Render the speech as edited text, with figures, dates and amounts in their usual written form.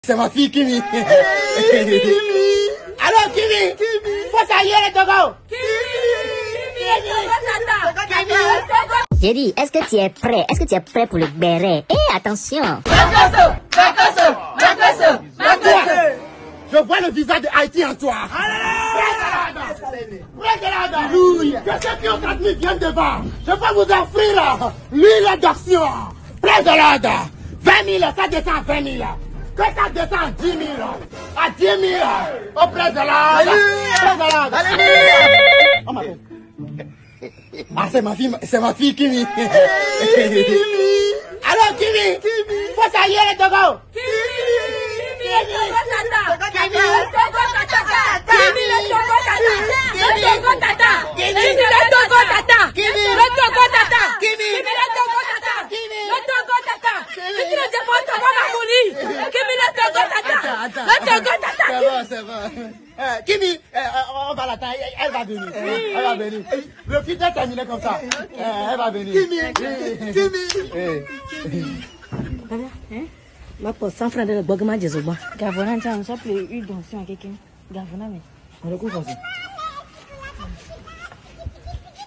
C'est ma fille Kimi. Alors Kimi, faut saluer les Togo. J'ai dit, est-ce que tu es prêt? Est-ce que tu es prêt pour le béret? Eh, attention! Je vois le visage de Haïti en toi. Que ceux qui ont transmis viennent devant. Je peux vous offrir l'huile d'action. Près de l'ordre. 20 000, ça descend à 20 000. Que ça descend à 10 000. À 10 000. Auprès de l'ordre. Oh, ma pauvre. Ah, c'est ma fille Kimi. Alors Kimi, faut saluer les Togo. C'est bon. Kimi, on va l'attendre, elle va venir. Elle va venir. Le film est terminé comme ça. Elle va venir. Kimi. Ma pour 100 francs de le bogma de Zoba. Gavona, tiens, on s'appelle une donation à quelqu'un. Gavona, mais. On le coupe aussi.